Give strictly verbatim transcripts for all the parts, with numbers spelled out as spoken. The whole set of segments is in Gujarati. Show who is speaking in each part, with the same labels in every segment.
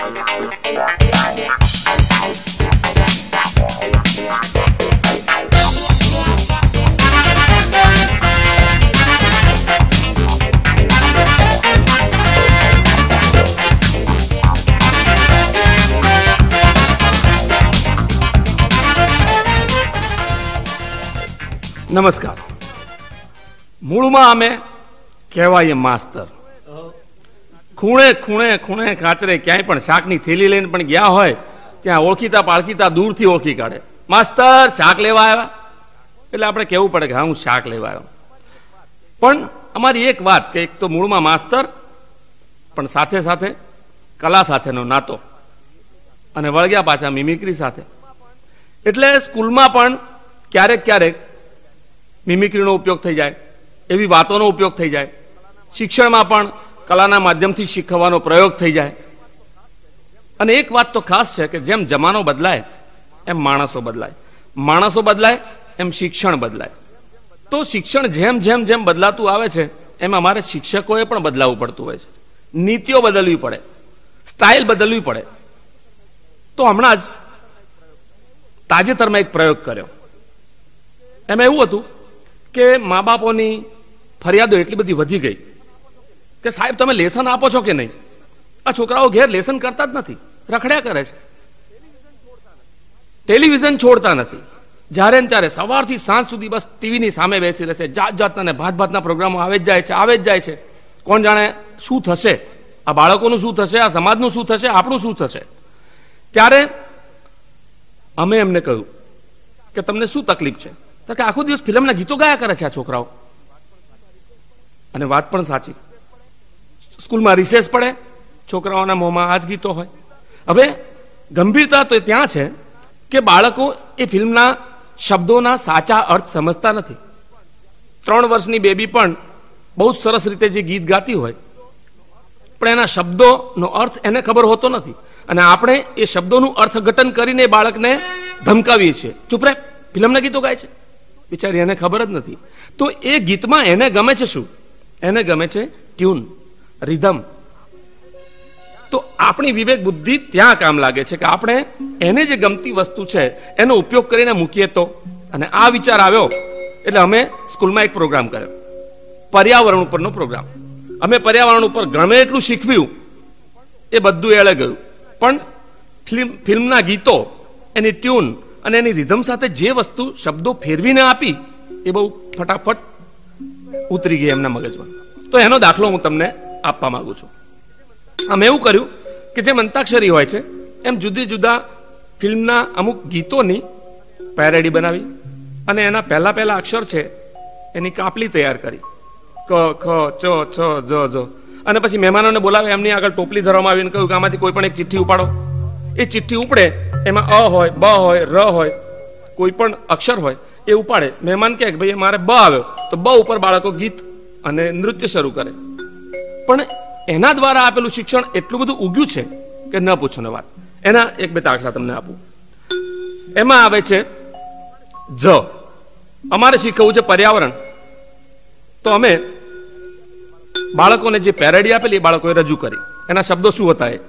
Speaker 1: નમસ્કાર. મૂળમાં અમે કહેવાય માસ્તર. ખૂણે ખૂણે ખૂણે કાચરે ક્યાંય પણ શાકની થેલી લઈને પણ ગયા હોય ત્યાં ઓળખીતા પાળખીતા દૂરથી ઓળખી કાઢે, માસ્તર શાક લેવા આવ્યા. એટલે આપણે કહેવું પડે કે હા હું શાક લેવા આવ્યો. પણ અમારી એક વાત કે એક તો મૂળમાં માસ્તર, પણ સાથે સાથે કલા સાથેનો નાતો, અને વળગ્યા પાછા મિમિક્રી સાથે. એટલે સ્કૂલમાં પણ ક્યારેક ક્યારેક મિમિક્રીનો ઉપયોગ થઈ જાય, એવી વાતોનો ઉપયોગ થઈ જાય. શિક્ષણમાં પણ કલાના માધ્યમથી શીખવવાનો પ્રયોગ થઈ જાય. અને એક વાત તો ખાસ છે કે જેમ જમાનો બદલાય એમ માણસો બદલાય, માણસો બદલાય એમ શિક્ષણ બદલાય. તો શિક્ષણ જેમ જેમ જેમ બદલાતું આવે છે એમ અમારે શિક્ષકોએ પણ બદલાવવું પડતું હોય છે. નીતિઓ બદલવી પડે, સ્ટાઇલ બદલવી પડે. તો હમણાં જ તાજેતરમાં એક પ્રયોગ કર્યો. એમાં એવું હતું કે મા બાપોની ફરિયાદો એટલી બધી વધી ગઈ કે સાહેબ તમે લેસન આપો છો કે નહીં? આ છોકરાઓ ઘેર લેસન કરતા જ નથી, રખડ્યા કરે છે, ટેલિવિઝન છોડતા નથી. જ્યારે ને ત્યારે સવારથી સાંજ સુધી બસ ટીવીની સામે બેસી રહેશે. જાત જાતના ને ભાત ભાતના પ્રોગ્રામો આવે જ જાય છે, આવે જ જાય છે. કોણ જાણે શું થશે, આ બાળકોનું શું થશે, આ સમાજનું શું થશે, આપણું શું થશે. ત્યારે અમે એમને કહ્યું કે તમને શું તકલીફ છે? તો કે આખો દિવસ ફિલ્મના ગીતો ગાયા કરે છે આ છોકરાઓ. અને વાત પણ સાચી. સ્કૂલમાં રિસેસ પડે, છોકરાઓના મોંમાં આ જ ગીતો હોય. હવે ગંભીરતા તો ત્યાં છે કે બાળકો એ ફિલ્મના શબ્દોના સાચા અર્થ સમજતા નથી. ત્રણ વર્ષની બેબી પણ બહુ સરસ રીતે જે ગીત ગાતી હોય, પણ એના શબ્દોનો અર્થ એને ખબર હોતો નથી. અને આપણે એ શબ્દોનું અર્થઘટન કરીને બાળકને ધમકાવીએ છીએ, ચૂપ રહે, ફિલ્મના ગીતો ગાય છે. બિચારી એને ખબર જ નથી. તો એ ગીતમાં એને ગમે છે શું? એને ગમે છે ટ્યુન, રિધમ. તો આપણી વિવેક બુદ્ધિ ત્યાં કામ લાગે છે કે આપણે એને જે ગમતી વસ્તુ છે એનો ઉપયોગ કરીને મૂકીએ તો. અને આ વિચાર આવ્યો એટલે અમે સ્કૂલમાં એક પ્રોગ્રામ કર્યો, પર્યાવરણ ઉપરનો પ્રોગ્રામ. અમે પર્યાવરણ ઉપર ગમે એટલું શીખવ્યું, એ બધું એળે ગયું. પણ ફિલ્મ ફિલ્મના ગીતો, એની ટ્યુન અને એની રિધમ સાથે જે વસ્તુ શબ્દો ફેરવીને આપી એ બહુ ફટાફટ ઉતરી ગઈ એમના મગજમાં. તો એનો દાખલો હું તમને આપવા માંગુ છું. અમે એવું કર્યું કે જેમ અંતાક્ષરી હોય છે એમ જુદી જુદા ફિલ્મના અમુક ગીતોની પેરેડી બનાવી અને એના પહેલા પહેલા અક્ષર છે એની કાપલી તૈયાર કરી, ક ખ ચ છ જ જ. અને પછી મહેમાનોને બોલાવે, એમની આગળ ટોપલી ધરવામાં આવીને કહ્યું કે આમાંથી કોઈ પણ એક ચિઠ્ઠી ઉપાડો. એ ચિઠ્ઠી ઉપડે, એમાં અ હોય, બ હોય, ર હોય, કોઈ પણ અક્ષર હોય એ ઉપાડે. મહેમાન કહે કે ભાઈ મારે બ આવ્યો, તો બ ઉપર બાળકો ગીત અને નૃત્ય શરૂ કરે. પણ એના દ્વારા આપેલું શિક્ષણ એટલું બધું ઉગ્યું છે કે ન પૂછો ને વાત. એના એક બે દાખલા તમને આપું. એમાં આવે છે જ. અમારે શીખવવું છે પર્યાવરણ. તો અમે બાળકોને જે પેરેડી આપેલી એ બાળકોએ રજૂ કરી. એના શબ્દો શું હતા? એ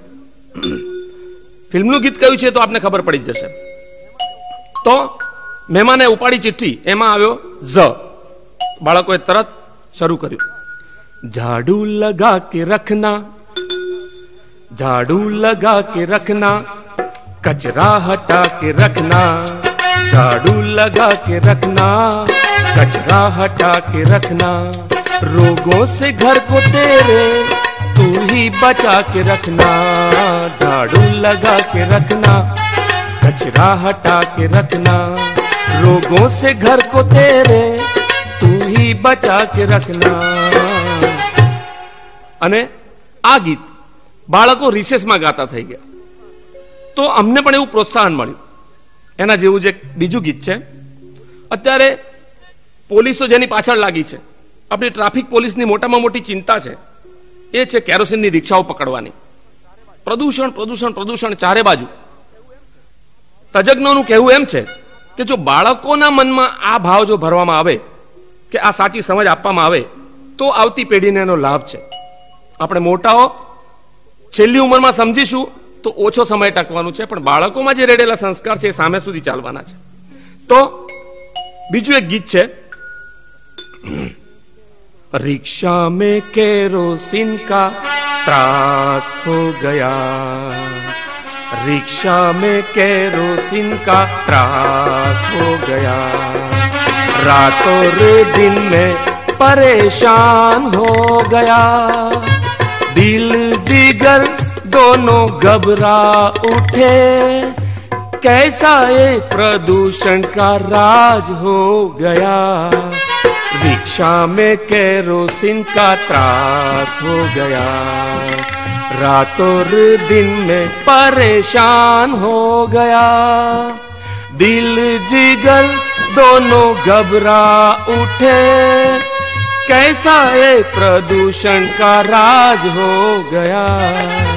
Speaker 1: ફિલ્મનું ગીત કયું છે તો આપને ખબર પડી જ જશે. તો મહેમાને ઉપાડી ચિઠ્ઠી, એમાં આવ્યો ઝ. બાળકોએ તરત શરૂ કર્યું, झाड़ू लगा के रखना, झाड़ू लगा के रखना, कचरा हटा के रखना, झाड़ू लगा के रखना, कचरा हटा के रखना, रोगों से घर को तेरे तू ही बचा के रखना, झाड़ू लगा के रखना, कचरा हटा के रखना, रोगों से घर को तेरे तू ही बचा के रखना. અને આ ગીત બાળકો રિસેસમાં ગાતા થઈ ગયા. તો અમને પણ એવું પ્રોત્સાહન મળ્યું. એના જેવું જ એક બીજું ગીત છે. અત્યારે પોલીસો જેની પાછળ લાગી છે, આપણી ટ્રાફિક પોલીસની મોટામાં મોટી ચિંતા છે એ છે કેરોસીનની રિક્ષાઓ પકડવાની. પ્રદૂષણ પ્રદૂષણ પ્રદૂષણ ચારે બાજુ. તજજ્ઞોનું કહેવું એમ છે કે જો બાળકોના મનમાં આ ભાવ જો ભરવામાં આવે, કે આ સાચી સમજ આપવામાં આવે, તો આવતી પેઢીને એનો લાભ છે. આપણે મોટાઓ છેલ્લી ઉંમરમાં સમજીશું તો તો ઓછો સમય ટકવાનું છે, પણ બાળકોમાં જે રેડેલા સંસ્કાર છે એ સામે સુધી ચાલવાના છે. તો બીજું એક ગીત છે, रिक्शा में केरोसिन का त्रास हो गया, रिक्शा में केरोसिन का त्रास हो गया, रातों रे दिन में परेशान हो गया, दिल जिगर दोनों घबरा उठे, कैसा ये प्रदूषण का राज हो गया, रिक्शा में केरोसिन का त्रास हो गया, रातों दिन में परेशान हो गया, दिल जिगर दोनों घबरा उठे, कैसा ये प्रदूषण का राज हो ગયા.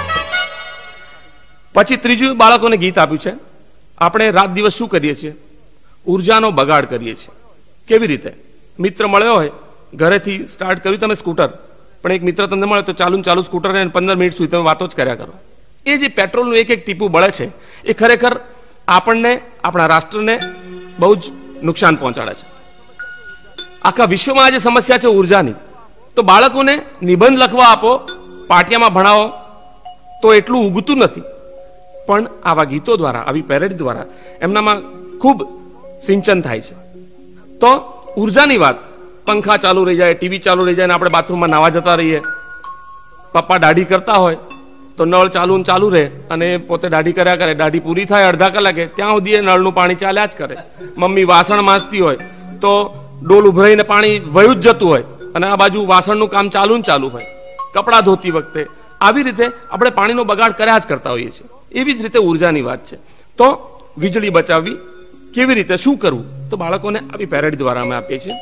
Speaker 1: પછી ત્રીજું બાળકોને ગીત આપ્યું છે, આપણે રાત દિવસ શું કરીએ છીએ, ઉર્જાનો બગાડ કરીએ છીએ. કેવી રીતે? મિત્ર મળ્યો હોય, ઘરેથી સ્ટાર્ટ કર્યું તમે સ્કૂટર, પણ એક મિત્ર તમને મળે તો ચાલુ ચાલુ સ્કૂટર ને પંદર મિનિટ સુધી તમે વાતો જ કર્યા કરો. એ જે પેટ્રોલનું એક એક ટીપું બળે છે એ ખરેખર આપણને, આપણા રાષ્ટ્રને બહુ જ નુકસાન પહોંચાડે છે. આખા વિશ્વમાં આજે સમસ્યા છે ઉર્જાની. તો બાળકોને નિબંધ લખવા આપો, પાટિયામાં ભણાવો તો એટલું ઉગતું નથી, પણ આવા ગીતો દ્વારા, આવી પેરેડ દ્વારા એમનામાં ખૂબ સિંચન થાય છે. તો ઉર્જાની વાત, પંખા ચાલુ રહી જાય, ટીવી ચાલુ રહી જાય, આપણે બાથરૂમમાં નાવા જતા રહીએ, પપ્પા દાઢી કરતા હોય તો નળ ચાલુ ને ચાલુ રહે અને પોતે દાઢી કર્યા કરે, દાઢી પૂરી થાય અડધા કલાકે ત્યાં સુધી નળનું પાણી ચાલ્યા જ કરે. મમ્મી વાસણ માંજતી હોય તો ડોલ ઉભરાઈને પાણી વયું જ જતું હોય અને આ બાજુ વાસણનું કામ ચાલુ ને ચાલુ હોય, કપડાં ધોતી વખતે. આવી રીતે આપણે પાણીનો બગાડ કર્યા જ કરતા હોઈએ છીએ. એવી જ રીતે ઉર્જાની વાત છે. તો વીજળી બચાવવી કેવી રીતે, શું કરવું, તો બાળકોને આવી પેરેડ દ્વારા અમે આપીએ છીએ.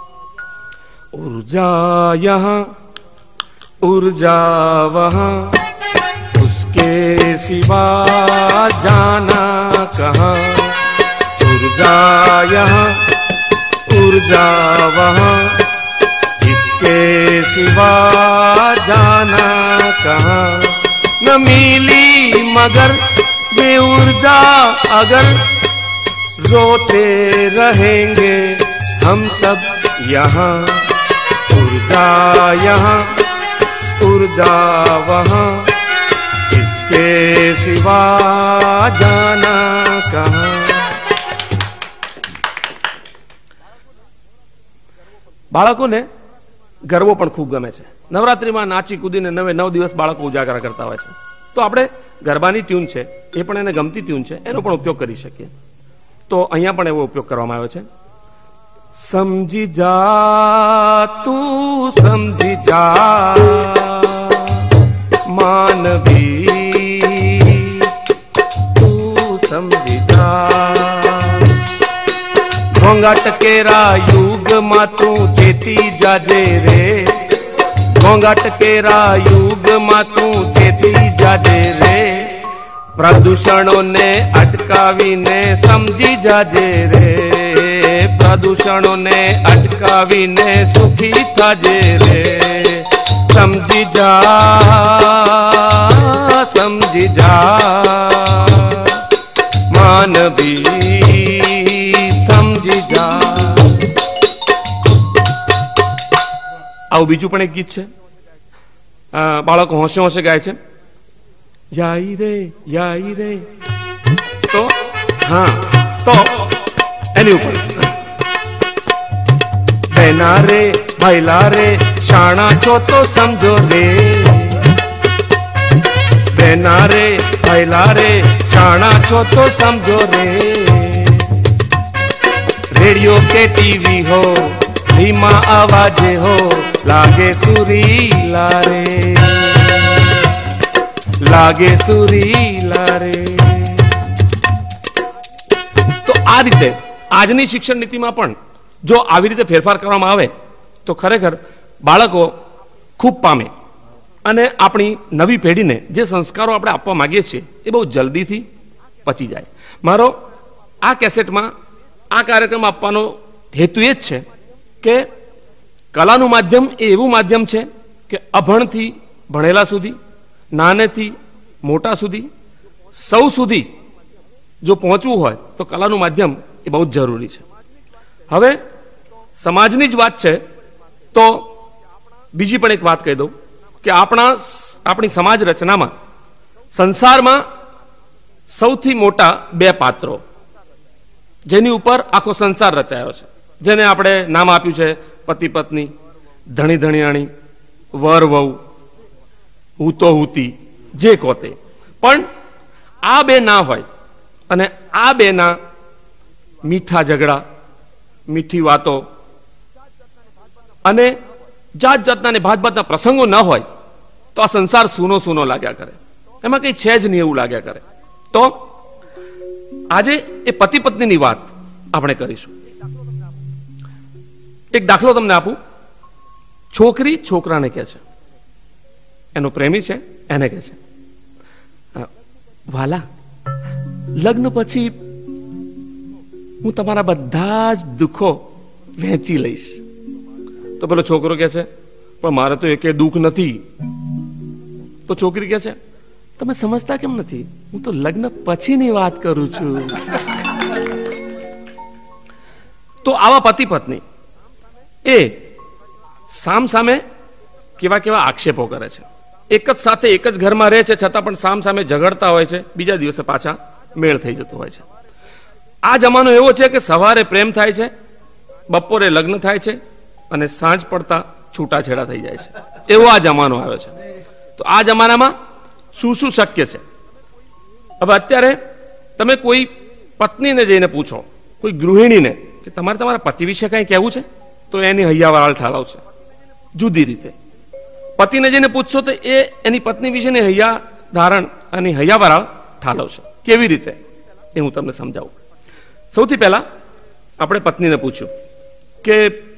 Speaker 1: ઉર્જા યહાં ઉર્જા વહાં ઉસકે સિવા જાના કહાં, ઉર્જા યહાં ઉર્જા વહાં इसके सिवा जाना कहां, न मिली मगर ये उर्जा अगर रोते रहेंगे हम सब यहाँ, उर्जा यहाँ उर्जा वहाँ इसके सिवा जाना कहां. બાળકોને ગરબો પણ ખૂબ ગમે છે. નવરાત્રીમાં નાચી કૂદીને નવે નવ દિવસ બાળકો ઉજાગરા કરતા હોય છે. તો આપણે ગરબાની ટ્યુન છે એ પણ એને ગમતી ટ્યુન છે, એનો પણ ઉપયોગ કરી શકીએ. તો અહીંયા પણ એવો ઉપયોગ કરવામાં આવ્યો છે. સમજી જા તું સમજી જા માનવી, તું સમજી જા, ઘોંઘાટ કેરા યુગમાં તું ચેતી જાજે રે, ઘોંઘાટ કેરા યુગમાં તું ચેતી જાજે રે, પ્રદૂષણોને અટકાવીને સમજી જાજે રે, પ્રદૂષણોને અટકાવીને સુખી થાજે રે, સમજી જા સમજી જા માનવી સમજી જા. આવું બીજું પણ એક ગીત છે, બાળકો હોંશે હોંશે ગાય છે, યાઈ રે યાઈ રે. તો હા, તો એની ઉપર બહેના રે ભાઈલા રે શાણા છો તો સમજો રે, બહેના રે ભાઈલા રે શાણા છો તો સમજો રે, रेडियो के टीवी हो धीमा आवाजे हो लागे सुरीला रे, लागे सुरीला रे. તો આ રીતે આજની શિક્ષણ નીતિમાં પણ જો આવી રીતે ફેરફાર કરવામાં આવે તો ખરેખર બાળકો ખૂબ પામે અને આપણી નવી પેઢીને જે સંસ્કારો આપણે આપવા માંગીએ છીએ એ બહુ જલ્દીથી પચી જાય. મારો આ કેસેટમાં આ કાર્યક્રમ આપવાનો હેતુ એ જ છે કે કલાનું માધ્યમ એ એવું માધ્યમ છે કે અભણથી ભણેલા સુધી, નાનેથી મોટા સુધી, સૌ સુધી જો પહોંચવું હોય તો કલાનું માધ્યમ એ બહુ જ જરૂરી છે. હવે સમાજની જ વાત છે તો બીજી પણ એક વાત કહી દઉં કે આપણા આપણી સમાજ રચનામાં સંસારમાં સૌથી મોટા બે પાત્રો જેની ઉપર આખો સંસાર રચાયો છે, જેને આપણે નામ આપ્યું છે પતિ પત્ની, ધણી ધણિયાણી, વર વહુ, હૂતો હૂતી, જે કોતે. પણ આ બે ના હોય અને આ બે ના મીઠા ઝઘડા, મીઠી વાતો અને જાત જાતના ને ભાત ભાતના પ્રસંગો ન હોય તો આ સંસાર સૂનો સૂનો લાગ્યા કરે, એમાં કઈ છે જ નહીં એવું લાગ્યા કરે. તો આજે એ પતિ પત્નીની વાત આપણે કરીશું. એક દાખલો તમને આપું. છોકરી છોકરાને કહે છે, એનો પ્રેમી છે એને કહે છે, વાલા, લગ્ન પછી હું તમારા બધા જ દુઃખો વહેંચી લઈશ. તો પેલો છોકરો કહે છે, પણ મારે તો એકે દુઃખ નથી. તો છોકરી કહે છે, તમે સમજતા કેમ નથી? હું તો લગ્ન પછીની વાત કરું છું. તો આવા પતિ પત્ની એ સામ સામે કેવા કેવા આક્ષેપો કરે છે. એક જ સાથે એક જ ઘરમાં રહે છે છતાં પણ સામ સામે ઝઘડતા હોય છે, બીજા દિવસે પાછા મેળ થઈ જતો હોય છે. આ જમાનો એવો છે કે સવારે પ્રેમ થાય છે, બપોરે લગ્ન થાય છે અને સાંજ પડતા છૂટાછેડા થઈ જાય છે. એવો આ જમાનો આવ્યો છે. તો આ જમાનામાં શું શું શક્ય છે? હવે અત્યારે તમે કોઈ પત્નીને જઈને પૂછો, કોઈ ગૃહિણીને, કે તમારે તમારા પતિ વિશે કઈ કહેવું છે, તો એની હૈયાવાળ ઠાલવશે જુદી રીતે. પતિને જઈને પૂછશો તો એ એની પત્ની વિશેની હૈયા ધારણ અને હૈયાવાળ ઠાલવશે. કેવી રીતે એ હું તમને સમજાવું. સૌથી પહેલા આપણે પત્નીને પૂછ્યું કે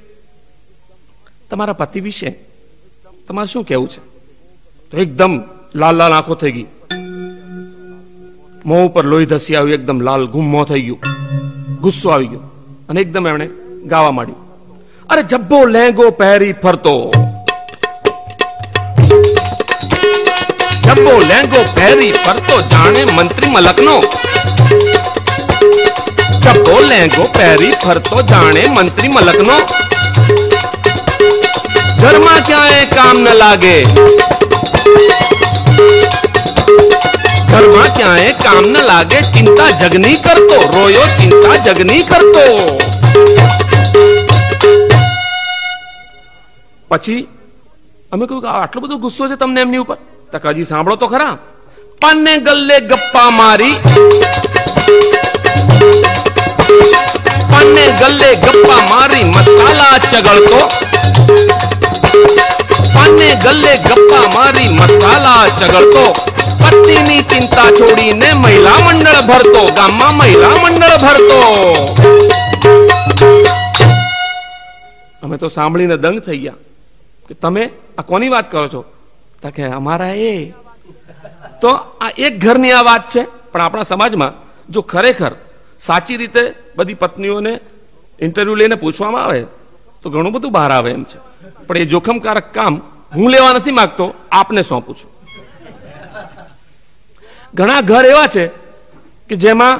Speaker 1: તમારા પતિ વિશે તમારે શું કહેવું છે? તો એકદમ લાલ લાલ આંખો થઈ ગઈ, મોં ઉપર લોહી ધસી આવ્યું, એકદમ લાલ ગુમ મોં થઈ ગયું, ગુસ્સો આવી ગયો અને એકદમ એમણે ગાવા માંડ્યું, અરે જબ્બો લહેંગો પહેરી ફરતો, જબ્બો લહેંગો પહેરી ફરતો જાણે મંત્રી મલકનો, જબ્બો લહેંગો પહેરી ફરતો જાણે મંત્રી મલકનો, ઘરમાં ક્યાંય કામ ન લાગે, ઘરમાં ક્યાંય કામ ન લાગે, ચિંતા જગની કરતો, રોયો ચિંતા જગની કરતો. પછી અમે કહ્યું કે આટલો બધો ગુસ્સો છે તમને એમની ઉપર? તો હજી સાંભળો તો ખરા. પાને ગલ્લે ગપ્પા મારી, પાને ગલ્લે ગપ્પા મારી મસાલા ચગળતો, પાને ગલ્લે ગપ્પા મારી મસાલા ચગળતો, પતિની ચિંતા છોડીને મહિલા મંડળ ભરતો, ગામમાં મહિલા મંડળ ભરતો. અમે તો સાંભળીને દંગ થઈ ગયા કે તમે આ કોની વાત કરો છો? કે અમારા એ. તો આ એક ઘરની આ વાત છે, પણ આપણા સમાજમાં જો ખરેખર સાચી રીતે બધી પત્નીઓને ઇન્ટરવ્યુ લઈને પૂછવામાં આવે તો ઘણું બધું બહાર આવે એમ છે. પણ એ જોખમકારક કામ હું લેવા નથી માંગતો, આપને સોંપું છું. ઘણા ઘર એવા છે કે જેમાં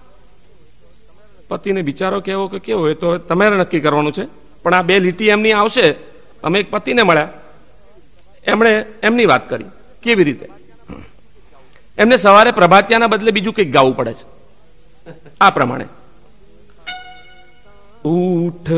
Speaker 1: પતિને બિચારો કેવો કે કેવો એ તો તમારે નક્કી કરવાનું છે. પણ આ બે લીટી એમની આવશે. અમે એક પતિને મળ્યા, એમણે એમની વાત કરી. કેવી રીતે? એમને સવારે પ્રભાતિયાના બદલે બીજું કંઈક ગાવું પડે છે. આ પ્રમાણે, ઉઠ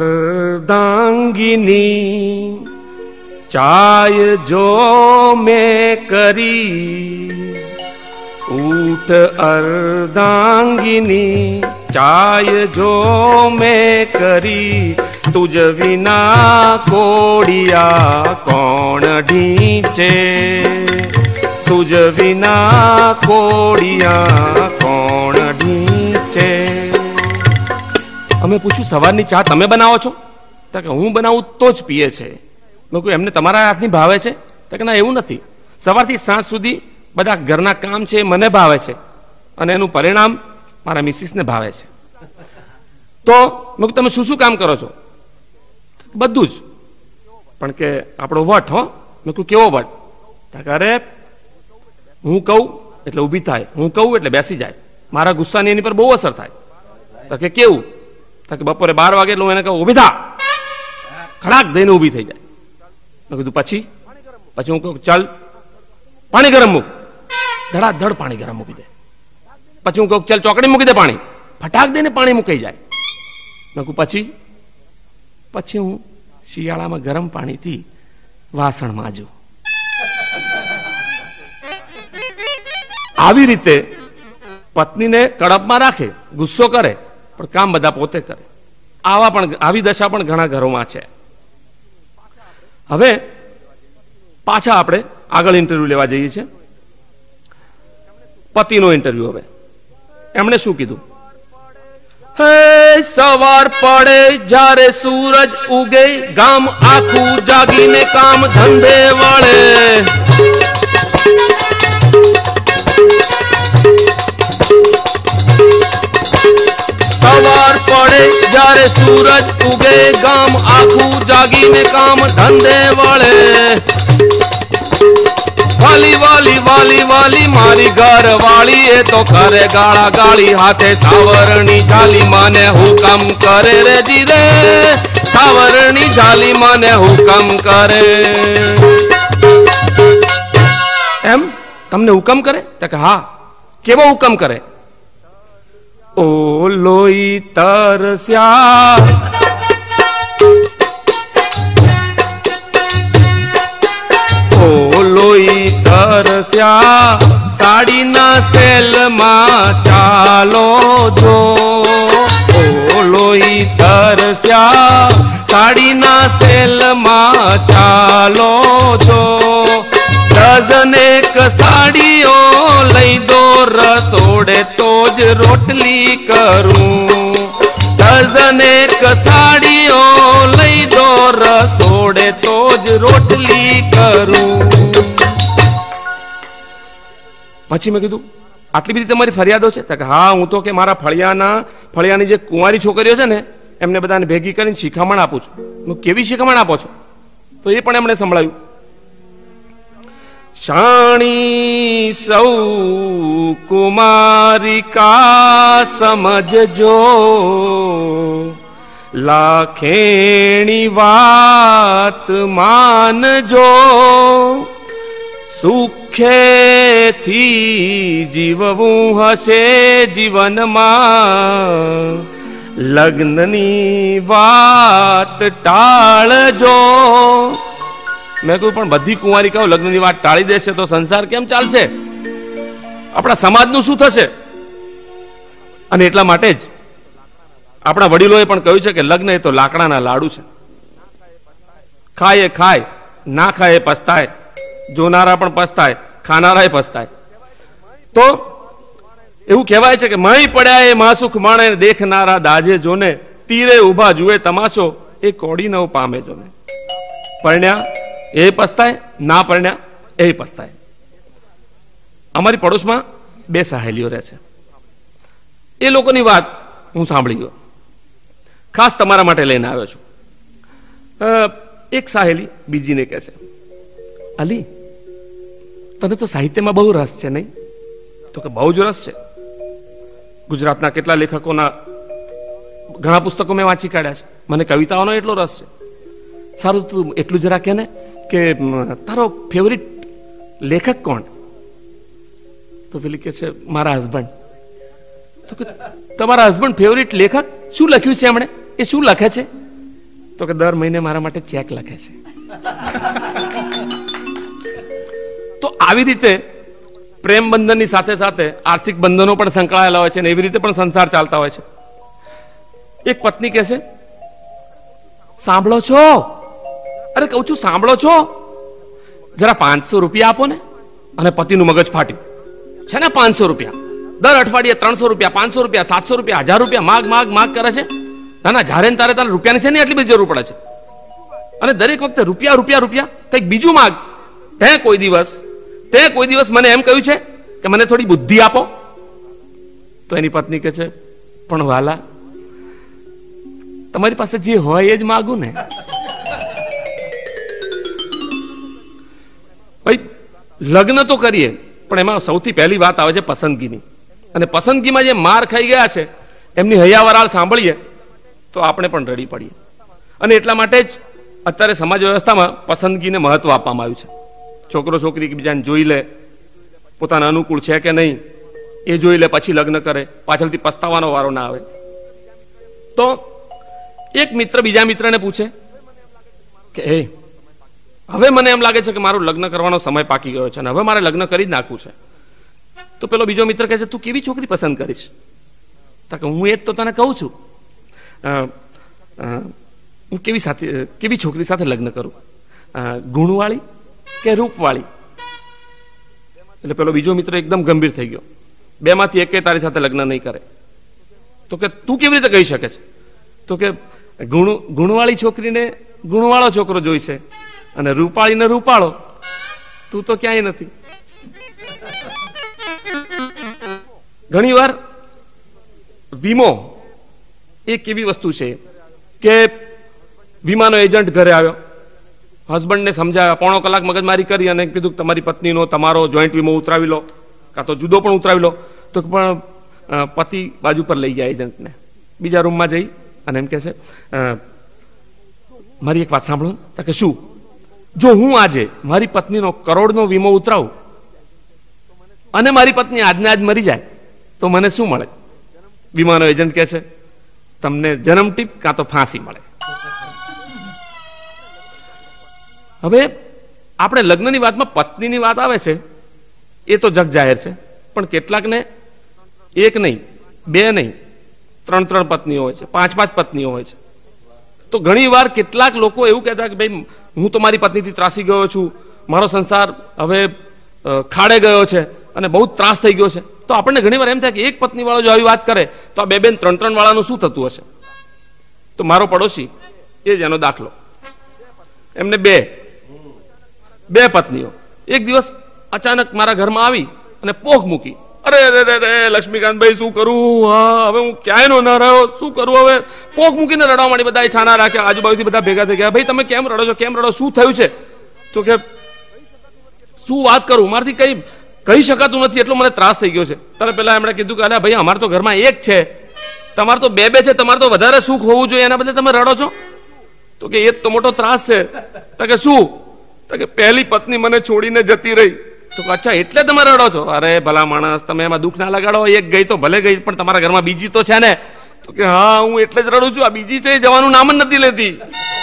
Speaker 1: અર્ધાંગિની ચાય જો મેં કરી, ઉઠ અર્ધાંગિની ચાય જો મેં કરી, તુજ વિના કોડિયા કોણ ઢીંચે, તુજ વિના કોડિયા કોણ ઢીંચે. અમે પૂછ્યું સવારની ચા તમે બનાવો છો? તો કે હું બનાવું તો જ પીએ છે. મેં કહ્યું એમને તમારા હાથની ભાવે છે? તો કે ના એવું નથી, સવારથી સાંજ સુધી બધા ઘરના કામ છે મને ભાવે છે અને એનું પરિણામ મારા મિસિસને ભાવે છે. તો મેં કહ્યું તમે શું શું કામ કરો છો? બધું જ. પણ કે આપણો વટ હો. મેં કહ્યું કેવો વટ? અરે હું કહું એટલે ઊભી થાય, હું કહું એટલે બેસી જાય. મારા ગુસ્સાની એની પર બહુ અસર થાય. તો કે કેવું? તો કે બપોરે બાર વાગે એટલે હું એને કહું ઊભી થા, ખડાક દઈને ઊભી થઈ જાય. મેં કીધું પછી પછી હું કહું ચાલ પાણી ગરમ મૂક, ધડાધડ પાણી ગરમ મૂકી દે. પછી હું કહું ચાલ ચોકડી મૂકી દે પાણી, ફટાક દઈને પાણી મૂકાઈ જાય. મેં કહું પછી પછી હું શિયાળામાં ગરમ પાણીથી વાસણ માંજું. આવી રીતે પત્નીને કડપમાં રાખે, ગુસ્સો કરે, પણ કામ બધા પોતે કરે. આવા પણ આવી દશા પણ ઘણા ઘરોમાં છે. હવે પાછા આપણે આગળ ઇન્ટરવ્યુ લેવા જઈએ છીએ. પતિનો ઇન્ટરવ્યુ. હવે એમણે શું કીધું? હે સવાર પડે જ્યારે સૂરજ ઉગે, ગામ આખું જાગીને કામ ધંધે વળે. સવાર પડે જ્યારે સૂરજ ઉગે, ગામ આખું જાગીને કામ ધંધે વળે. વાલી વાલી વાલી વાલી મારી ઘર વાળી એ તો કરે ગાળા ગાળી, હાથે સાવરણી ઝાલી માને હુકમ કરે રે જીરે, સાવરણી ઝાલી માને હુકમ કરે. એમ તમને હુકમ કરે? તો કે હા. કેવો હુકમ કરે? ઓ લોહી તરસ્યા, ઓ લોહી તરસ્યા, સાડીના સેલમાં ચાલો જો. ઓ લોહી તરસ્યા, સાડીના સેલમાં ચાલો જો. ડઝનેક સાડીઓ લઈ દો, રસોડે તો જ રોટલી કરું. ડઝનેક સાડીઓ લઈ દો, રસોડે તો જ રોટલી કરું. પછી મેં કીધું આટલી બધી તમારી ફરિયાદો છે? કે હા, હું તો કે મારા ફળિયાના ફળિયાની જે કુંવારી છોકરીઓ છે ને એમને બધાને ભેગી કરીને શિખામણ આપું છું. હું કેવી શિખામણ આપો છો? તો એ પણ એમણે સંભળાયું. શાણી સૌ કુમારિકા સમજજો, લાખેણી વાત માનજો. સુખેથી જીવવું હશે જીવનમાં, લગ્નની વાત ટાળજો. મેં કહ્યું પણ બધી કુંવારિકાઓ લગ્નની વાત ટાળી દેશે તો સંસાર કેમ ચાલશે? આપણા સમાજનું શું થશે? અને એટલા માટે જ આપણા વડીલોએ પણ કહ્યું છે કે લગ્ન એ તો લાકડાના લાડુ છે. ખાય એ ખાય, ના ખાય એ પસ્તાય. જોનારા પણ પસ્તાય, ખાનારા એ પસ્તાય. તો એવું કહેવાય છે કે મહી પડ્યા એ માસુખ માણે, દેખનારા દાજે જોને. તીરે ઉભા જુએ તમાશો, એ કોડી નવ પામે જોને. પરણ્યા એ પસ્તાય, ના પરણ્યા એ પસ્તાય. અમારી પડોશમાં બે સહેલીઓ રહે છે. એ લોકોની વાત હું સાંભળી ગયો, ખાસ તમારા માટે લઈને આવ્યો છું. એક સહેલી બીજીને કહે છે, અલી તને તો સાહિત્યમાં બહુ રસ છે નહીં? તો કે બહુ જ રસ છે. ગુજરાતના કેટલા લેખકોના ઘણા પુસ્તકો મેં વાંચી કાઢ્યા છે. મને કવિતાઓનો એટલો રસ છે. સારું, તું એટલું જરા કે ને કે તારો ફેવરિટ લેખક કોણ? તો પેલી કે છે મારા હસબન્ડ. તો કે તમારા હસબન્ડ ફેવરિટ લેખક? શું લખ્યું છે એમણે? એ શું લખે છે? તો કે દર મહિને મારા માટે ચેક લખે છે. તો આવી રીતે પ્રેમ બંધનની સાથે સાથે આર્થિક બંધનો પણ સંકળાયેલા હોય છે, અને એવી રીતે પણ સંસાર ચાલતા હોય છે. એક પત્ની કહે છે, સાંભળો છો? અરે કહું છું સાંભળો છો? જરા પાંચસો રૂપિયા આપો ને. અને પતિનું મગજ ફાટ્યું છે ને. પાંચસો રૂપિયા દર અઠવાડિયે, ત્રણસો રૂપિયા, પાંચસો રૂપિયા, સાતસો રૂપિયા, હજાર રૂપિયા માગ માગ માગ કરે છે. ના ના, જ્યારે તારે તારે રૂપિયાની છે ને એટલી બધી જરૂર પડે છે. અને દરેક વખતે રૂપિયા રૂપિયા રૂપિયા કંઈક બીજું માગ. તે કોઈ દિવસ તે કોઈ દિવસ મને એમ કહ્યું છે કે મને થોડી બુદ્ધિ આપો? તો એની પત્ની કહે છે, પણ વાલા તમારી પાસે જે હોય એ જ માગું ને. ભાઈ લગ્ન તો કરીએ પણ એમાં સૌથી પહેલી વાત આવે છે પસંદગીની. અને પસંદગીમાં જે માર ખાઈ ગયા છે એમની હૈયાવરાળ સાંભળીએ તો આપણે પણ રડી પડીએ. અને એટલા માટે જ અત્યારે સમાજ વ્યવસ્થામાં પસંદગીને મહત્વ આપવામાં આવ્યું છે. છોકરો છોકરી એકબીજાને જોઈ લે, પોતાના અનુકૂળ છે કે નહીં એ જોઈ લે, પછી લગ્ન કરે, પાછળથી પસ્તાવાનો વારો ના આવે. તો એક મિત્ર બીજા મિત્રને પૂછે કે એ હવે મને એમ લાગે છે કે મારું લગ્ન કરવાનો સમય પાકી ગયો છે અને હવે મારે લગ્ન કરી જ નાખવું છે. તો પેલો બીજો મિત્ર કહે છે તું કેવી છોકરી પસંદ કરીશ? તો કે હું એ જ તો તને કહું છું, હું કેવી સાથે કેવી છોકરી સાથે લગ્ન કરું, ગુણવાળી કે રૂપવાળી? એટલે પેલો બીજો મિત્ર એકદમ ગંભીર થઈ ગયો. બે માંથી એક તારી સાથે લગ્ન નહીં કરે. તો કે તું કેવી રીતે કહી શકે છે? તો કે ગુણ ગુણવાળી છોકરીને ગુણવાળો છોકરો જોઈશે અને રૂપાળીને રૂપાળો, તું તો ક્યાંય નથી. ઘણી વાર વીમો એક એવી વસ્તુ છે કે વીમાનો એજન્ટ ઘરે આવ્યો, હસબન્ડને સમજાવ્યા, પોણો કલાક મગજમારી કરી અને કીધું તમારી પત્નીનો તમારો જોઈન્ટ વીમો ઉતરાવી લો, કાં તો જુદો પણ ઉતરાવી લો. તો પણ પતિ બાજુ પર લઈ ગયા એજન્ટને, બીજા રૂમમાં જઈ અને એમ કે છે મારી એક વાત સાંભળો. તો કે શું? જો હું આજે મારી પત્નીનો કરોડનો વીમો ઉતરાવું અને મારી પત્ની આજને આજ મરી જાય તો મને શું મળે? વીમાનો એજન્ટ કહે છે તમને જન્મ ટીપ કાં તો ફાંસી મળે. હવે આપણે લગ્નની વાતમાં પત્નીની વાત આવે છે એ તો જગ જાહેર છે, પણ કેટલાકને એક નહીં, બે નહીં, ત્રણ ત્રણ પત્નીઓ હોય છે, પાંચ પાંચ પત્નીઓ હોય છે. તો ઘણી વાર કેટલાક લોકો એવું કહેતા કે ભાઈ હું તો મારી પત્નીથી ત્રાસી ગયો છું, મારો સંસાર હવે ખાડે ગયો છે અને બહુ જ ત્રાસ થઈ ગયો છે. તો આપણને ઘણી વાર એમ થાય કે એક પત્ની વાળો જો આવી વાત કરે તો આ બે બેન ત્રણ ત્રણ વાળાનું શું થતું હશે? તો મારો પડોશી એ જ એનો દાખલો. એમને બે બે પત્નીઓ એક દિવસ અચાનક મારા ઘરમાં આવી અને પોખ મૂકી. અરે અરે અરે લક્ષ્મીકાંતભાઈ શું કરું, હા હવે હું ક્યાંય નો ના રહ્યો, શું કરું હવે? પોખ મૂકીને રડવા માંડી. બધા છાના રાખ્યા, આજુબાજુથી બધા ભેગા થઈ ગયા. ભાઈ તમે કેમ રડો છો, કેમ રડો, શું થયું છે? તો કે શું વાત કરું, મારાથી કઈ કહી શકાતું નથી, એટલો મને ત્રાસ થઈ ગયો છે. ત્યારે પેલા એમણે કીધું કે અરે ભાઈ અમારે તો ઘરમાં એક છે, તમારે તો બે બે છે, તમારે તો વધારે સુખ હોવું જોઈએ, એના બદલે તમે રડો છો? તો કે એ જ તો મોટો ત્રાસ છે. તો કે શું? તો કે પહેલી પત્ની મને છોડીને જતી રહી. તો અચ્છા એટલે તમે રડો છો? અરે ભલા માણસ, તમે એમાં દુઃખ ના લગાડો, એક ગઈ તો ભલે ગઈ પણ તમારા ઘરમાં બીજી તો છે ને. તો કે હા હું એટલે જ રડું છું, આ બીજી છે એ જવાનું નામ જ નથી લેતી.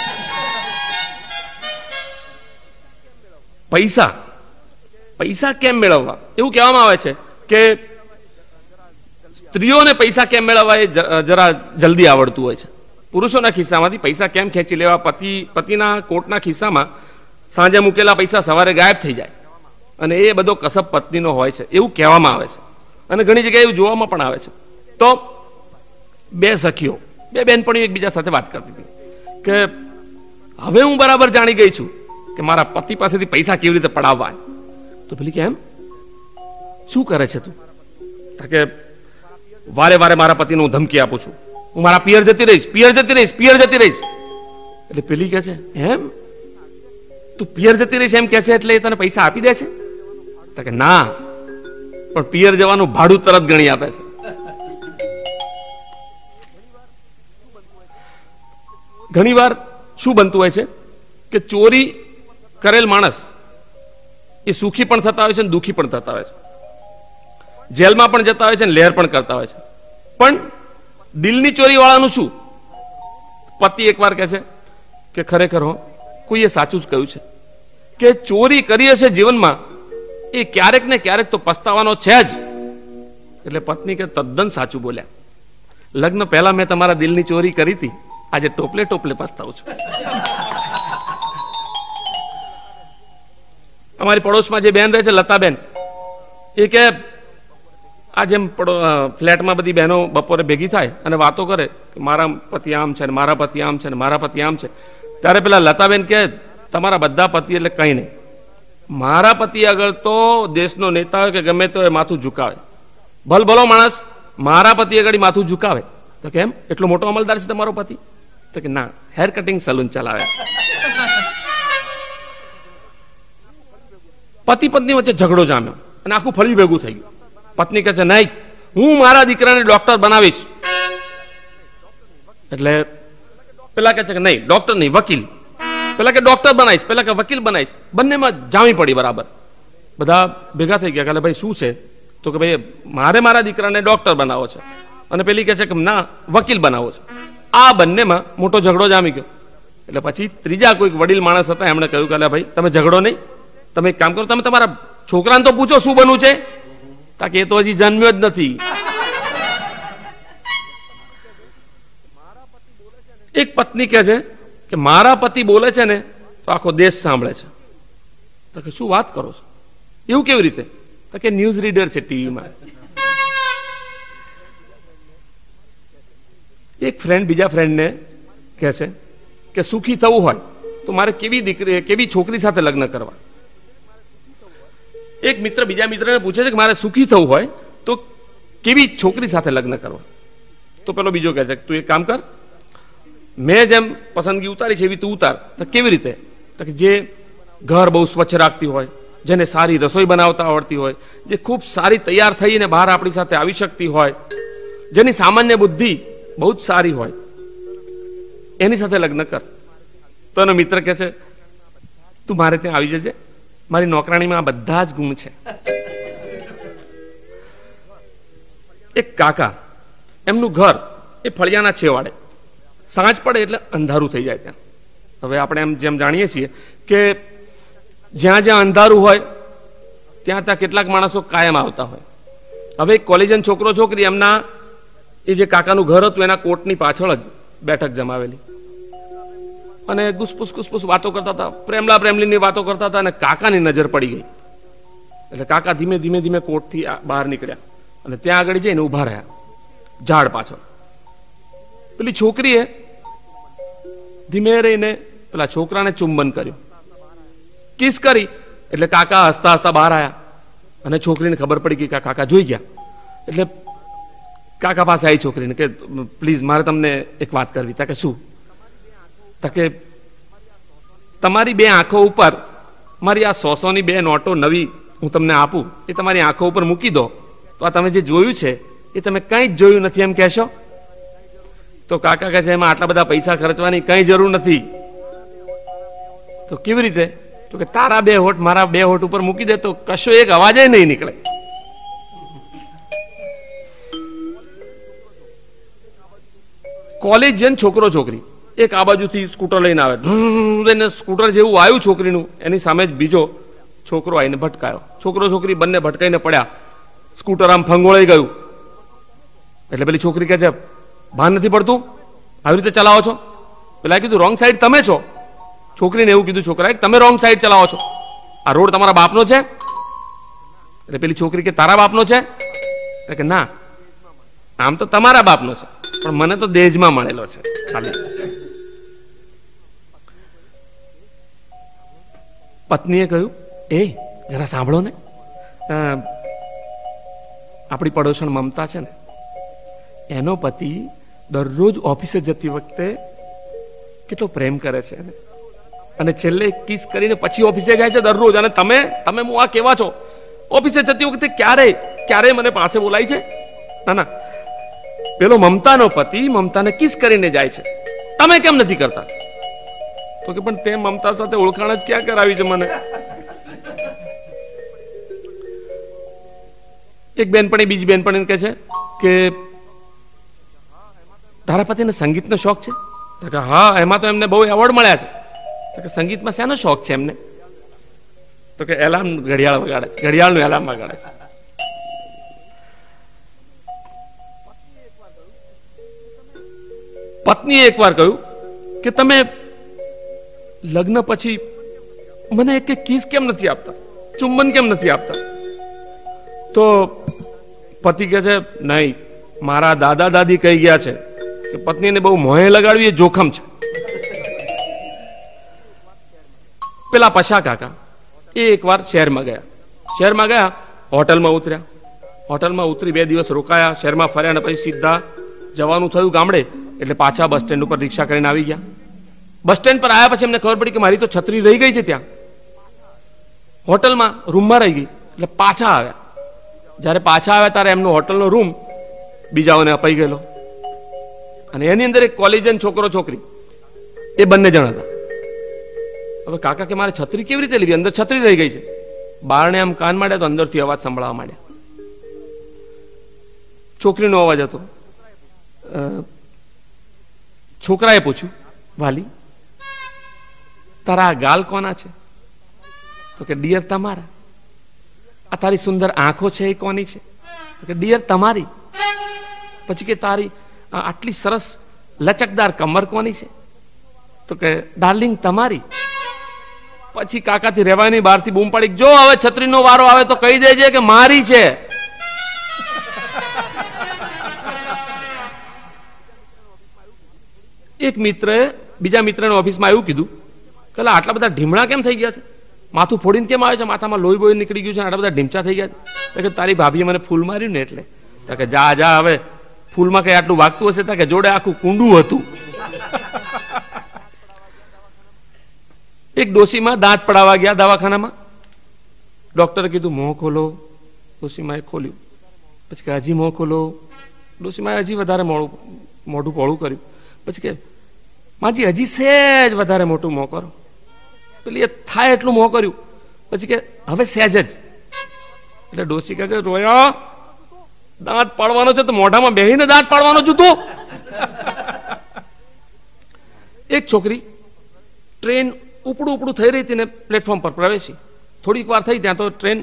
Speaker 1: પૈસા પૈસા કેમ મેળવવા એવું કહેવામાં આવે છે કે સ્ત્રીઓને પૈસા કેમ મેળવવા એ જરા જલ્દી આવડતું હોય છે. પુરુષોના ખિસ્સામાંથી પૈસા કેમ ખેંચી લેવા, પતિ પતિના કોટના ખિસ્સામાં સાંજે મૂકેલા પૈસા સવારે ગાયબ થઈ જાય અને એ બધો કસબ પત્નીનો હોય છે એવું કહેવામાં આવે છે. અને ઘણી જગ્યાએ એવું જોવામાં પણ આવે છે. તો બે સખીઓ, બે બહેનપણીઓ એકબીજા સાથે વાત કરતી હતી કે હવે હું બરાબર જાણી ગઈ છું કે મારા પતિ પાસેથી પૈસા કેવી રીતે પડાવવા. તો પેલી કેમ, શું કરે છે તું? કે વારે વારે મારા પતિને હું ધમકી આપું છું, હું મારા પિયર જતી રહીશ, પિયર જતી રહીશ, પિયર જતી રહીશ. એટલે પેલી કે છે એમ તું પિયર જતી રહીશ એમ કે છે એટલે એ તને પૈસા આપી દે છે? તો કે ના, પણ પિયર જવાનું ભાડું તરત ગણી આપે છે. ઘણી વાર શું બનતું હોય છે કે ચોરી કરેલ માણસ એ સુખી પણ થતા હોય છે અને દુઃખી પણ થતા હોય છે, જેલમાં પણ જતા હોય છે અને લહેર પણ કરતા હોય છે. પણ દિલની ચોરી વાળાનું શું? પતિ એકવાર કહે છે કે ખરેખર હો કોઈએ સાચું જ કહ્યું છે કે ચોરી કરી હશે જીવનમાં એ ક્યારેક ને ક્યારેક તો પસ્તાવાનો છે જ. એટલે પત્ની કે તદ્દન સાચું બોલ્યા, લગ્ન પહેલા મેં તમારા દિલની ચોરી કરી હતી, આજે ટોપલે ટોપલે પસ્તાવું છું. અમારી પડોશમાં જે બેન રહે છે લતાબેન, એ કે આ જેમ ફ્લેટમાં બધી બહેનો બપોરે ભેગી થાય અને વાતો કરે કે મારા પતિ આમ છે ને મારા પતિ આમ છે ને મારા પતિ આમ છે, ત્યારે પેલા લતાબેન કે તમારા બધા પતિ એટલે કઈ નહીં, મારા પતિ આગળ તો દેશનો નેતા હોય કે ગમે તો એ માથું ઝુકાવે, ભલ ભલો માણસ મારા પતિ આગળ માથું ઝુકાવે. તો કેમ એટલો મોટો અમલદાર છે તમારો પતિ? તો કે ના, હેર કટિંગ સલૂન ચલાવે. પતિ પત્ની વચ્ચે ઝઘડો જામ્યો, અને આખું ફળિયું ભેગું થઈ ગયું. પત્ની કહે છે નહીં, હું મારા દીકરાને ડોક્ટર બનાવીશ. એટલે પેલા કહે છે કે નહીં, ડોક્ટર નહીં, વકીલ. પેલા કે ડોક્ટર બનાવીશ, પેલા કે વકીલ બનાવીશ. બંનેમાં જામી પડી બરાબર. બધા ભેગા થઈ ગયા કે ભાઈ શું છે? તો કે ભાઈ મારે મારા દીકરાને ડોક્ટર બનાવો છે, અને પેલી કહે છે કે ના, વકીલ બનાવો છે. આ બંનેમાં મોટો ઝઘડો જામી ગયો. એટલે પછી ત્રીજા કોઈક વડીલ માણસ હતા, એમણે કહ્યું કે ભાઈ તમે ઝઘડો નહીં, તમે એક કામ કરો, તમે તમારા છોકરાને તો પૂછો શું બનવું છે, તાકે એ તો હજી જન્મ્યો જ નથી. એક પત્ની કહે છે કે મારા પતિ બોલે છે ને તો આખો દેશ સાંભળે છે. તો કે શું વાત કરો છો, એવું કેવી રીતે? તો કે ન્યૂઝ રીડર છે ટીવીમાં. એક ફ્રેન્ડ બીજા ફ્રેન્ડને કહે છે કે સુખી થવું હોય તો મારે કેવી દીકરી કેવી છોકરી સાથે લગ્ન કરવા. એક મિત્ર બીજા મિત્રને પૂછે છે કે મારે સુખી થવું હોય તો કેવી છોકરી સાથે લગ્ન કરવા. તો પેલો બીજો કહે છે કે તું એક કામ કર, મેં જેમ પસંદગી ઉતારી છે એવી તું ઉતાર. તો કેવી રીતે? તો કે જે ઘર બહુ સ્વચ્છ રાખતી હોય, જેને સારી રસોઈ બનાવતા આવડતી હોય, જે ખૂબ સારી તૈયાર થઈને બહાર આપણી સાથે આવી શકતી હોય, જેની સામાન્ય બુદ્ધિ બહુ જ સારી હોય, એની સાથે લગ્ન કર. તો એનો મિત્ર કહે છે તું મારે ત્યાં આવી જજે, મારી નોકરાણીમાં આ બધા જ ગુણ છે. એક કાકા, એમનું ઘર એ ફળિયાના છેવાડે. સાંજ પડે એટલે અંધારું થઈ જાય ત્યાં. હવે આપણે એમ જેમ જાણીએ છીએ કે જ્યાં જ્યાં અંધારું હોય ત્યાં ત્યાં કેટલાક માણસો કાયમ આવતા હોય. હવે એક કોલેજન છોકરો છોકરી એમના એ જે કાકાનું ઘર હતું એના કોટની પાછળ જ બેઠક જમાવેલી, અને ગુસપુસ ગુસપુસ વાતો કરતા હતા, પ્રેમલા પ્રેમલીની વાતો કરતા હતા, અને કાકાની નજર પડી ગઈ. એટલે કાકા ધીમે ધીમે ધીમે કોટથી બહાર નીકળ્યા અને ત્યાં આગળ જઈને ઉભા રહ્યા ઝાડ પાછળ. પેલી છોકરીએ ધીમે રહીને પેલા છોકરાને ચુંબન કર્યું, કિસ કરી. એટલે કાકા હસતા હસતા બહાર આવ્યા, અને છોકરીને ખબર પડી ગઈ કે કાકા જોઈ ગયા. એટલે કાકા પાસે આવી છોકરીને કે પ્લીઝ મારે તમને એક વાત કરવી. તા કે શું? તા કે તમારી બે આંખો ઉપર મારી આ સો સો ની બે નોટો નવી હું તમને આપું, એ તમારી આંખો ઉપર મૂકી દો તો આ તમે જે જોયું છે એ તમે કંઈ જ જોયું નથી એમ કહેશો? તો કાકા કહે છે એમાં આટલા બધા પૈસા ખર્ચવાની કઈ જરૂર નથી. તો કેવી રીતે? તો કે તારા બે હોઠ મારા બે હોઠ ઉપર મૂકી દે તો કશો એક અવાજ નહીં નીકળે. કોલેજ જઈને છોકરો છોકરી એક આ બાજુથી સ્કૂટર લઈને આવે, સ્કૂટર જેવું આવ્યું છોકરીનું, એની સામે જ બીજો છોકરો આવીને ભટકાયો. છોકરો છોકરી બંને ભટકાઈને પડ્યા, સ્કૂટર આમ ફંગોળાઈ ગયું. એટલે પેલી છોકરી કહે છે ભાન નથી પડતું, આવી રીતે ચલાવો છો? પેલા કીધું રોંગ સાઈડ તમે છો. છોકરીને એવું કીધું છોકરાએ તમે રોંગ સાઈડ ચલાવો છો, આ રોડ તમારા બાપનો છે? એટલે પેલી છોકરી કે તારા બાપનો છે? કે ના, આમ તો તમારા બાપનો છે પણ મને તો દેજમાં મળેલો છે ખાલી. પત્નીએ કહ્યું એ જરા સાંભળો ને, આપણી પડોશણ મમતા છે ને, એનો પતિ દરરોજ ઓફિસે જતી વખતે કેટલો પ્રેમ કરે છે, અને છેલ્લે કિસ કરીને પછી ઓફિસે જાય છે દરરોજ. અને તમે તમે હું આ કેવા છો? ઓફિસે જતી વખતે ક્યારે ક્યારે મને પાસે બોલાય છે? ના ના, પેલો મમતાનો પતિ મમતાને કિસ કરીને જાય છે, તમે કેમ નથી કરતા? તો કે પણ તે મમતા સાથે ઓળખાણ જ ક્યાં કરાવી છે મને. એક બેનપણી બીજી બેનપણી કહે છે કે તારા પતિને સંગીતનો શોખ છે? તો કે હા, એમાં તો એમને બહુ એવોર્ડ મળ્યા છે. તો કે સંગીતમાં શેનો શોખ છે એમને? તો કે એલાર્મ ઘડિયાળ વગાડે છે, ઘડિયાળનું એલાર્મ વગાડે છે. પત્નીએ એકવાર કહ્યું કે તમે લગ્ન પછી મને એક કિસ કેમ નથી આપતા, ચુંબન કેમ નથી આપતા? તો પતિ કહે છે નહીં, મારા દાદા દાદી કહી ગયા છે કે પત્નીને બહુ મોહે લગાડવી એ જોખમ છે. પેલા પશા કાકા એ એકવાર શહેરમાં ગયા. શહેરમાં ગયા, હોટલમાં ઉતર્યા. હોટલમાં ઉતરી બે દિવસ રોકાયા, શહેરમાં ફર્યા, અને પછી સીધા જવાનું થયું ગામડે. એટલે પાછા બસ સ્ટેન્ડ ઉપર રિક્ષા કરીને આવી ગયા. બસ સ્ટેન્ડ પર આવ્યા પછી એમને ખબર પડી કે મારી તો છત્રી રહી ગઈ છે ત્યાં હોટલમાં, રૂમમાં રહી ગઈ. એટલે પાછા આવ્યા. જયારે પાછા આવ્યા ત્યારે એમનો હોટલનો રૂમ બીજાઓને અપાઈ ગયેલો, અને એની અંદર એક કોલેજિયન છોકરો છોકરી, એ બંને જણ હતા. હવે કાકા કે મારે છત્રી કેવી રીતે લેવી, અંદર છત્રી રહી ગઈ છે. બારણે આમ કાન માંડ્યા તો અંદરથી અવાજ સંભળાવા માંડ્યા. છોકરીનો અવાજ હતો. છોકરાએ પૂછ્યું, વાલી તારા ગાલ કોના છે? તો કે ડિયર તમારા. આ તારી સુંદર આંખો છે એ કોની છે? તો કે ડિયર તમારી. પછી કે તારી આટલી સરસ લચકદાર કમર કોની છે? તો કે ડાર્લિંગ તમારી. પછી કાકાથી રહેવાની બહારથી બૂમ પાડી, જો હવે છત્રીનો વારો આવે તો કહી દેજે કે મારી છે. એક મિત્રએ બીજા મિત્રને ઓફિસમાં એવું કીધું કે આટલા બધા ઢીમણા કેમ થઈ ગયા છે, માથું ફોડીને કેમ આવે છે, માથામાં લોહી બોહી નીકળી ગયું છે, આટલા બધા ઢીમચા થઈ ગયા છે. કે તારી ભાભીએ મને ફૂલ માર્યું ને એટલે. કે જા જા હવે ફૂલમાં કઈ આટલું વાગતું હશે, કે જોડે આખું કુંડું હતું. એક ડોશીમાં દાંત પડાવવા ગયા દવાખાનામાં. ડોક્ટરે કીધું મોં ખોલો. ડોશીમાએ ખોલ્યું. પછી કે હજી મોં ખોલો. ડોશીમાએ હજી વધારે મોડું મોઢું પોળું કર્યું. પછી કે માજી હજી સહેજ વધારે મોટું મોં કરો. પેલી એ થાય એટલું મોં કર્યું. પછી કે હવે સહેજ જ. એટલે ડોશી કહે છે, રોયા દાંત પાડવાનો છે તો મોઢામાં બેહીને દાંત પાડવાનો છું તું. એક છોકરી ટ્રેન ઉપડું ઉપડું થઈ રહી હતી ને પ્લેટફોર્મ પર પ્રવેશી. થોડીક વાર થઈ ત્યાં તો ટ્રેન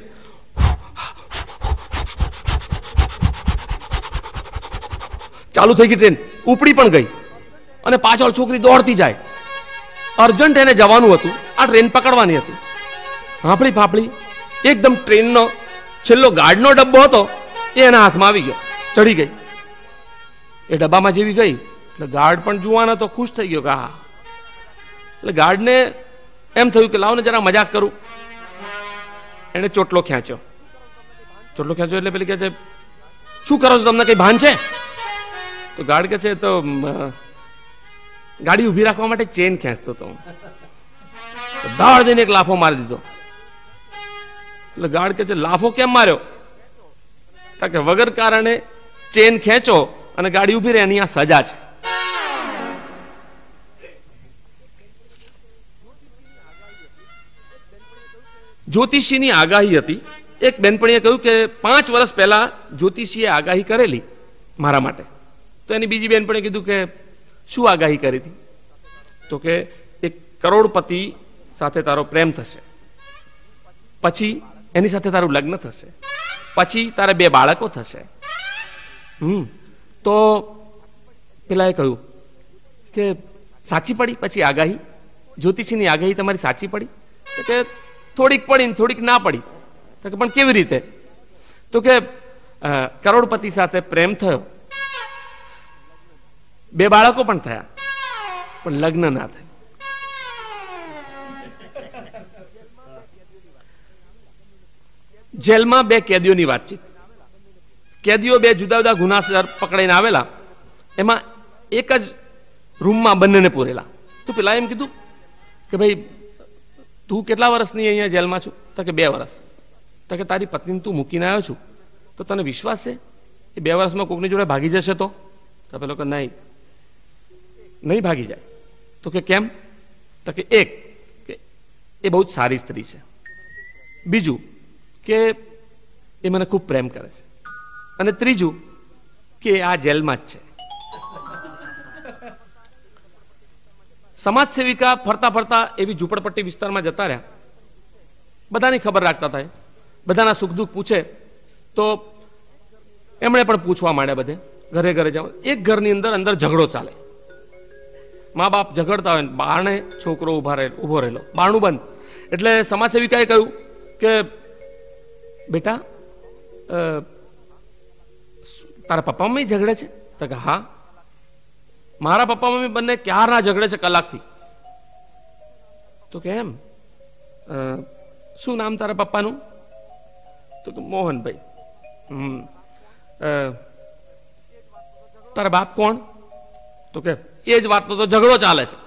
Speaker 1: ચાલુ થઈ ગઈ. ટ્રેન ઉપડી પણ ગઈ અને પાછળ છોકરી દોડતી જાય. અર્જન્ટ એને જવાનું હતું, આ ટ્રેન પકડવાની હતી. હાંફળી ફાફળી એકદમ ટ્રેનનો છેલ્લો ગાર્ડનો ડબ્બો હતો એ એના હાથમાં આવી ગયો, ચડી ગઈ. એ ડબ્બામાં જેવી ગઈ એટલે ગાર્ડ પણ જુવાના તો ખુશ થઈ ગયો કે હા. એટલે ગાર્ડને એમ થયું કે લાવ ને જરા મજાક કરું. એને ચોટલો ખેંચ્યો. ચોટલો ખેંચ્યો એટલે પેલી કહે છે, શું કરો છો, તમને કઈ ભાન છે? તો ગાર્ડ કહે છે, તો ગાડી ઉભી રાખવા માટે ચેન ખેંચતો હતો. દાળ દઈને એક લાફો મારી દીધો. એટલે ગાર્ડ કહે છે, લાફો કેમ માર્યો? કે વગર કારણે ચેન ખેંચો અને ગાડી ઉભી રહે એની આ સજા છે. જ્યોતિષીની આગાહી હતી. એક બેનપણીએ કહ્યું કે પાંચ વર્ષ પહેલા જ્યોતિષીએ આગાહી કરેલી મારા માટે. તો એની બીજી બેનપણીએ કીધું કે શું આગાહી કરી હતી? તો કે એક કરોડપતિ સાથે તારો પ્રેમ થશે, પછી એની સાથે તારું લગ્ન થશે, પછી તારે બે બાળકો થશે. હમ તો પેલા એ કહ્યું કે સાચી પડી પછી આગાહી? જ્યોતિષીની આગાહી તમારી સાચી પડી? તો કે થોડીક પડી ને થોડીક ના પડી. તો કે પણ કેવી રીતે? તો કે કરોડપતિ સાથે પ્રેમ થયો, બે બાળકો પણ થયા, પણ લગ્ન ના થયું. જેલમાં બે કેદીઓની વાતચીત. કેદીઓ બે જુદા જુદા ગુનાસર પકડાઈને આવેલા, એમાં એક જ રૂમમાં બંનેને પૂરેલા. તો પેલા એમ કીધું કે ભાઈ તું કેટલા વર્ષની અહીંયા જેલમાં છું? તો કે બે વર્ષ. તો કે તારી પત્નીને તું મૂકીને આવ્યો છું, તો તને વિશ્વાસ છે એ બે વર્ષમાં કોકની જોડે ભાગી જશે? તો તો પેલો કે નહીં નહીં ભાગી જાય. તો કે કેમ? તો કે એક કે એ બહુ જ સારી સ્ત્રી છે, બીજું કે એ મને ખૂબ પ્રેમ કરે છે, અને ત્રીજું કે આ જેલમાં જ છે. સમાજ સેવિકા ફરતા ફરતા એવી ઝૂંપડપટ્ટી વિસ્તારમાં જતા રહ્યા. બધાની ખબર રાખતા હતા, બધાના સુખ દુઃખ પૂછે. તો એમણે પણ પૂછવા માંડ્યા બધે, ઘરે ઘરે જાવ. એક ઘરની અંદર અંદર ઝઘડો ચાલે. મા બાપ ઝઘડતા હોય, બારણે છોકરો ઉભા રહે ઉભો રહેલો, બારણું બંધ. એટલે સમાજ સેવિકાએ કહ્યું કે બેટા તારા પપ્પા મમ્મી ઝઘડે છે? તો કે હા, મારા પપ્પા મમ્મી બંને ક્યારના ઝઘડે છે, કલાકથી. તો કે એમ, શું નામ તારા પપ્પાનું? તો કે મોહનભાઈ. હમ તારા બાપ કોણ? તો કે એ જ વાતનો તો ઝઘડો ચાલે છે.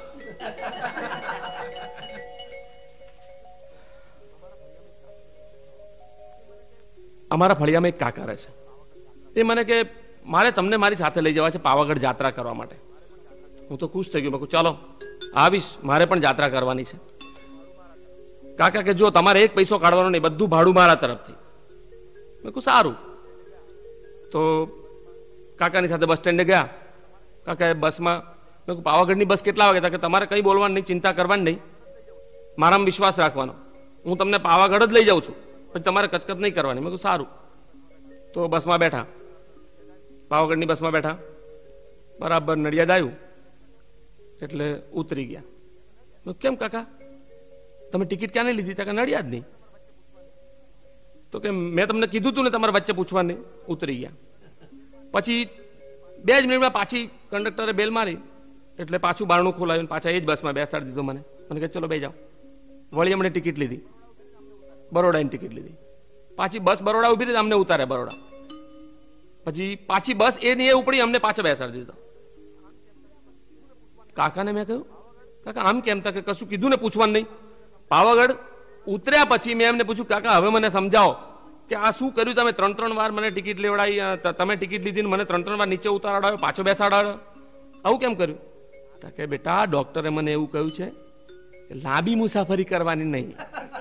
Speaker 1: અમારા ફળિયામાં એક કાકા રહે છે. એ મને કે મારે તમને મારી સાથે લઈ જવા છે પાવાગઢ જાત્રા કરવા માટે. હું તો ખુશ થઈ ગયો. મેં કહ્યું ચાલો આવીશ, મારે પણ જાત્રા કરવાની છે. કાકા કે જો તમારે એક પૈસો કાઢવાનો નહીં, બધું ભાડું મારા તરફથી. મેં કહ્યું સારું. તો કાકાની સાથે બસ સ્ટેન્ડે ગયા. કાકા બસમાં મેં કહ્યું પાવાગઢની બસ કેટલા વાગે? કે તમારે કંઈ બોલવાનું નહીં, ચિંતા કરવાની નહીં, મારામાં વિશ્વાસ રાખવાનો, હું તમને પાવાગઢ જ લઈ જાઉં છું, પછી તમારે કચકચ નહીં કરવાની. મેં કહ્યું સારું. તો બસમાં બેઠા, પાવાગઢની બસમાં બેઠા, બરાબર નડિયાદ આવ્યું એટલે ઉતરી ગયા. કેમ કાકા તમે ટિકિટ ક્યાં નહીં લીધી? કે નડિયાદ નહીં. તો કે મેં તમને કીધું તું ને તમારે વચ્ચે પૂછવા નહીં. ઉતરી ગયા. પછી બે જ મિનિટમાં પાછી કંડક્ટરે બેલ મારી એટલે પાછું બારણું ખોલાવ્યું, પાછા એ જ બસમાં બેસાડી દીધો મને. મને કે ચલો બે જાઓ. વળી અમને ટિકિટ લીધી, બરોડાની ટિકિટ લીધી. પાછી બસ બરોડા ઉભી રહી, અમને ઉતારે બરોડા. પછી પાછી બસ એ નહીં એ ઉપડી, અમને પાછા બેસાડી દીધો. કાકાને મેં કહ્યું કાકા આમ કેમ? તા કે કશું કીધું ને પૂછવાનું નહીં. પાવાગઢ ઉતર્યા પછી મેં એમને પૂછ્યું કાકા હવે મને સમજાવો કે આ શું કર્યું તમે? ત્રણ ત્રણ વાર મને ટિકિટ લેવડાવી, તમે ટિકિટ લીધી ને મને ત્રણ ત્રણ વાર નીચે ઉતારાડ્યો, પાછો બેસાડાડ્યો, આવું કેમ કર્યું? તા કે બેટા ડોક્ટરે મને એવું કહ્યું છે કે લાંબી મુસાફરી કરવાની નહીં.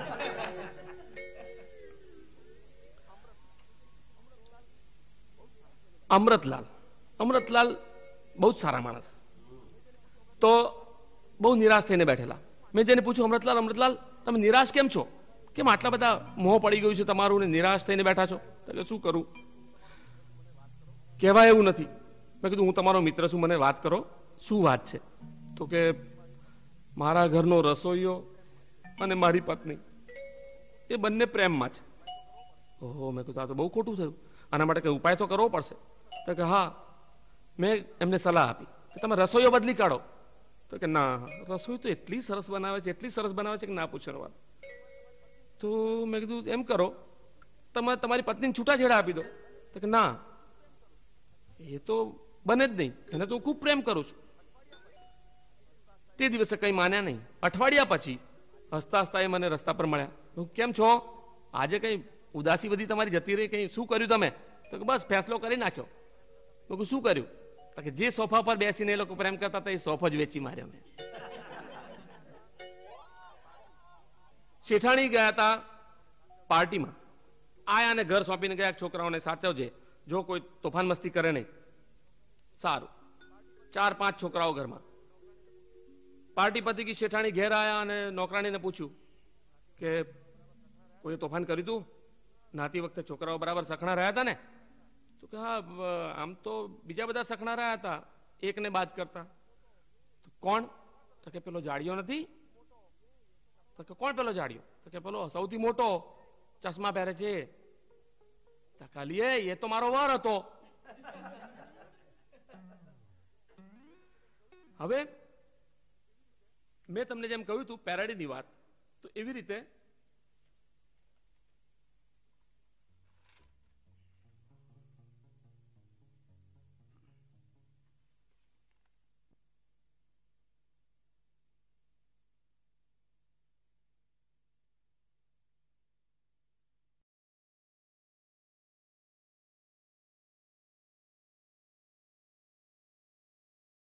Speaker 1: અમૃતલાલ અમૃતલાલ બહુ જ સારા માણસ. તો બહુ નિરાશ થઈને બેઠેલા. મેં જેને પૂછ્યું અમૃતલાલ અમૃતલાલ તમે નિરાશ કેમ છો? કેમ આટલા બધા મોહ પડી ગયું છે તમારું ને નિરાશ થઈને બેઠા છો? તો કે શું કરું, કહેવાય એવું નથી. મેં કીધું હું તમારો મિત્ર છું, મને વાત કરો, શું વાત છે? તો કે મારા ઘરનો રસોઈયો અને મારી પત્ની એ બંને પ્રેમમાં છે. ઓહો, મેં કીધું આ તો બહુ ખોટું થયું, આના માટે કંઈ ઉપાય તો કરવો પડશે. તો કે હા. મેં એમને સલાહ આપી કે તમે રસોઈયો બદલી કાઢો. તો કે ના, રસોઈ તો એટલી સરસ બનાવે છે, એટલી સરસ બનાવે છે કે ના પૂછો વાત. તો મેં કીધું એમ કરો તમે તમારી પત્નીને છૂટાછેડા આપી દો. તો કે ના, એ તો બને જ નહીં, એને તો હું ખૂબ પ્રેમ કરું છું. તે દિવસે કંઈ માન્યા નહીં. અઠવાડિયા પછી હસતા હસતા એ મને રસ્તા પર મળ્યા. હું કેમ છો? આજે કંઈ ઉદાસી બધી તમારી જતી રહી, કંઈ શું કર્યું તમે? તો કે બસ ફેસલો કરી નાખ્યો. તો શું કર્યું? તો કે જે સોફા પર બેસીને એ લોકો પ્રેમ કરતા હતા એ સોફો જ વેચી માર્યો મેં. શેઠાણી ગયા હતા પાર્ટીમાં, આયા અને ઘર સોંપીને ગયા છોકરાઓને સાચવજે, જો કોઈ તોફાન મસ્તી કરે નહીં. સારું. ચાર પાંચ છોકરાઓ ઘરમાં. પાર્ટી પતી ગઈ, શેઠાણી ઘેર આવ્યા અને નોકરાણીને પૂછ્યું કે કોઈ તોફાન કર્યું તું? નાતી વખતે છોકરાઓ બરાબર સખણા રહ્યા હતા ને? તો કે હા, આમ તો બીજા બધા સખણા રહ્યા હતા, એકને બાદ કરતા. તો કોણ? તો કે પેલો જાડિયો નથી. તો કે કોણ પેલો જાડિયો? તો કે પેલો સૌથી મોટો ચશ્મા પહેરે છે. એ તો મારો વર હતો. હવે મેં તમને જેમ કહ્યું હતું પેરાડીની વાત, તો એવી રીતે